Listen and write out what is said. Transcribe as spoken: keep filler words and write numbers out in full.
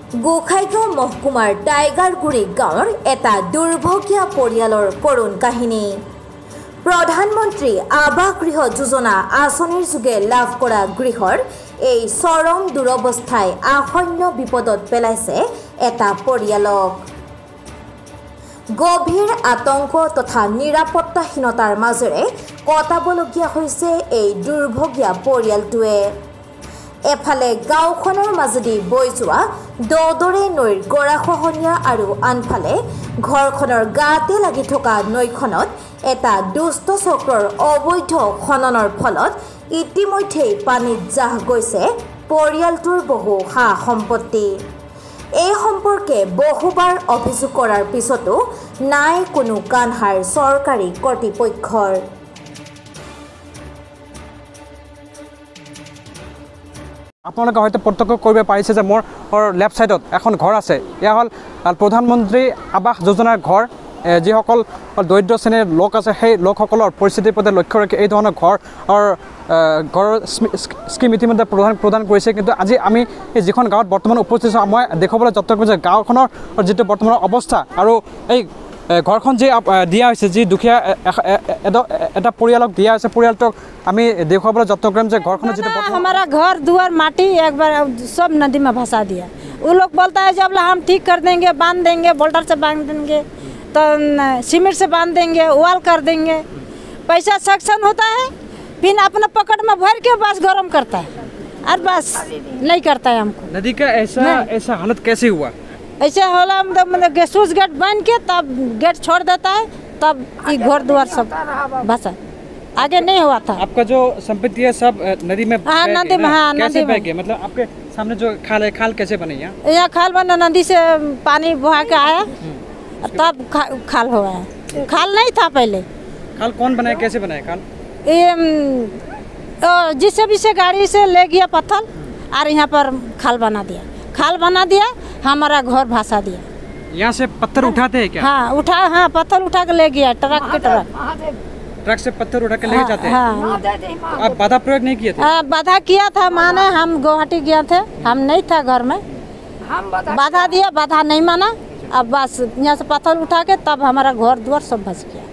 গোসাইগাঁও মহকুমাৰ টাইগাৰগুৰি গাঁৱৰ এটা দুৰ্ভগীয়া পৰিয়ালৰ কৰুণ কাহিনী। প্ৰধানমন্ত্ৰী আৱাস গৃহ যোজনা আঁচনিৰ যোগে লাভ কৰা গৃহৰ এই চৰম দুৰৱস্থাই আসন্ন বিপদত পেলাইছে এটা পৰিয়ালক। গভীৰ আতংক তথা নিৰাপত্তাহীনতাৰ মাজেৰে কটাবলগীয়া হৈছে এই দুৰ্ভগীয়া পৰিয়ালটোৱে। এফালে গাঁওখনৰ মাজেদি বৈ যোৱা দদৰে নৈৰ গৰাখহনীয়া আৰু আনফালে ঘৰখনৰ গাতে লাগি থকা নৈখনত এটা দুষ্ট চক্ৰৰ অবৈধ খননৰ ফলত ইতিমধ্যেই পানীত জাহ গৈছে পৰিয়ালটোৰ বহু সা সম্পত্তি। এই সম্পৰ্কে বহুবাৰ অভিযোগ কৰাৰ পিছতো নাই কোনো কাণসাৰ চৰকাৰী কৰ্তৃপক্ষৰ। আপোনালোকে হয়তো প্ৰত্যক্ষ কৰিব পাৰিছে যে মোৰ লেফ্ট ছাইডত এখন ঘৰ আছে। এয়া হ'ল প্ৰধানমন্ত্ৰী আৱাস যোজনাৰ ঘৰ। যিসকল দৰিদ্ৰ শ্ৰেণীৰ লোক আছে সেই লোকসকলৰ পৰিস্থিতিৰ প্ৰতি লক্ষ্য ৰাখি এই ধৰণৰ ঘৰ ঘৰৰ স্কিম ইতিমধ্যে প্ৰদান প্ৰদান কৰিছে। কিন্তু আজি আমি যিখন গাঁৱত বৰ্তমান উপস্থিত আছোঁ, মই দেখুৱাবলৈ যত্ন কৰিছোঁ যে গাঁওখনৰ যিটো বৰ্তমানৰ অৱস্থা আৰু এই ঘৰখন যি দিয়া হৈছে, যি দুখীয়া এটা পৰিয়ালক দিয়া হৈছে, পৰিয়ালটোক আমি দেখুৱাবলৈ যত্ন কৰিম যে ঘৰখনৰ যিটো हमारा घर दुआर माटी एक बार सब नदी में भसा दिया। वो लोग बोलता है जब हम ठीक कर देंगे, बांध देंगे, बोल्डर से बांध देंगे, तो सीमेंट से बांध देंगे, वाल कर देंगे। पैसा सेक्शन होता है, फिर अपना पकड़ में भर के बस गरम करता है और बस नहीं करता है हमको। नदी का ऐसा ऐसा हालत कैसे हुआ? ऐसे होला मतलब गेसूस गेट बन के तब गेट छोड़ देता है, तब ये घर द्वार सब भसा। आगे नहीं हुआ था। आपका जो संपत्ति है सब नदी में हाँ नदी में हाँ नदी में गया। मतलब आपके सामने जो खाल है, खाल कैसे बनी? यहाँ यहाँ खाल बना, नदी से पानी बहा के आया तब खा, खाल हुआ है। खाल नहीं था पहले। खाल कौन बनाया, कैसे बनाया खाल? ये जिससे भी से गाड़ी से ले गया पत्थर और यहाँ पर खाल बना दिया। खाल बना दिया, हमारा घर भसा दिया। यहाँ से पत्थर उठाते हैं क्या? हाँ उठा, हाँ पत्थर उठा के ले गया, ट्रक के ट्रक ट्रक से पत्थर उठा के ले जाते हैं। हाँ, आप बाधा प्रयोग नहीं किए थे? हाँ बाधा किया था, माने हम गुवाहाटी गया थे, हम नहीं था घर में, बाधा दिया, बाधा नहीं माना। अब बस यहाँ से पत्थर उठा के तब हमारा घर द्वार सब भस गया।